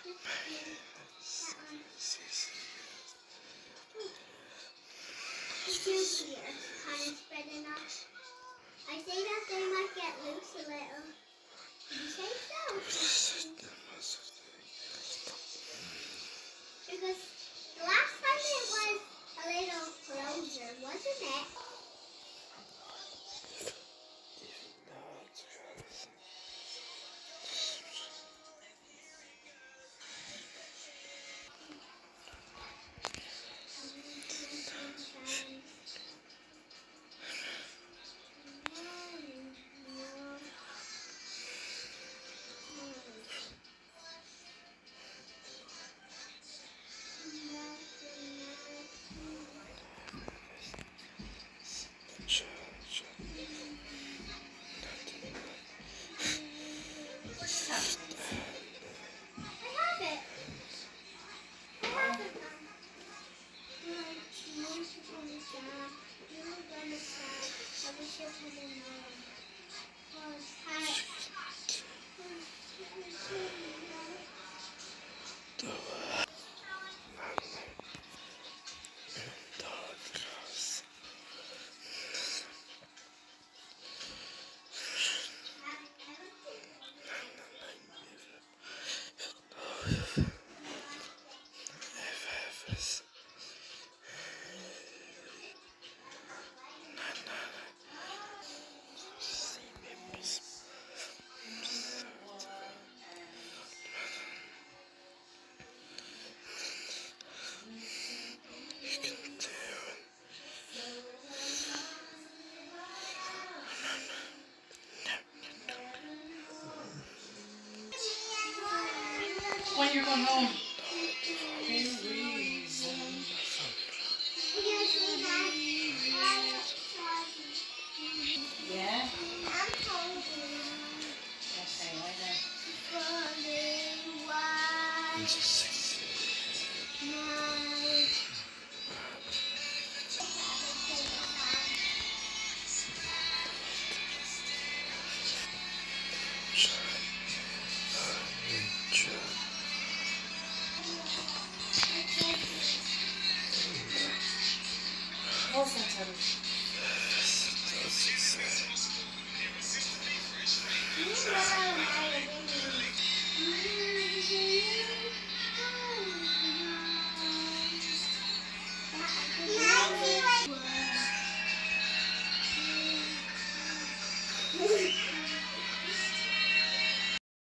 Juice here, kind of spreading out. I say that they might get loose a little. Did you say so? Because the last time it was a little closer, wasn't it? When you're going home. Yeah? Okay, right there.